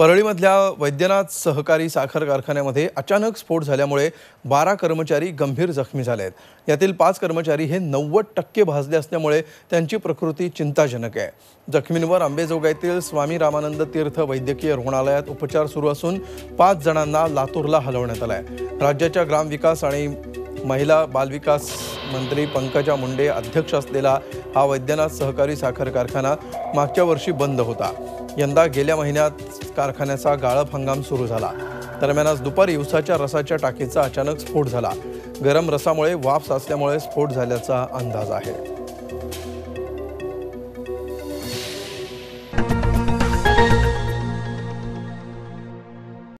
परळीमधल्या वैद्यनाथ सहकारी साखर कारखान्यामध्ये अचानक स्फोट झाल्यामुळे 12 कर्मचारी गंभीर जखमी झाले आहेत. यातील 5 कर्मचारी हे 90% भाजले असल्यामुळे त्यांची प्रकृती चिंताजनक आहे. जखमींवर अंबेजोगाईतील स्वामी रामानंद तीर्थ वैद्यकीय रुग्णालयात उपचार सुरू असून 5 जणांना लातूरला हलवण्यात आलं आहे. राज्याच्या ग्रामविकास आणि महिला बालविकास मंत्री पंकजा मुंडे अध्यक्ष असलेला हा वैद्यनाथ सहकारी साखर कारखाना मागच्या वर्षी बंद होता. यंदा गेल्या महिन्यात कारखान्याचा गाळप हंगाम सुरू झाला. दरम्यान आज दुपारी उसाच्या रसाच्या टाकीचा अचानक स्फोट झाला. गरम रसामुळे वाफ साचल्यामुळे स्फोट झाल्याचा अंदाज आहे.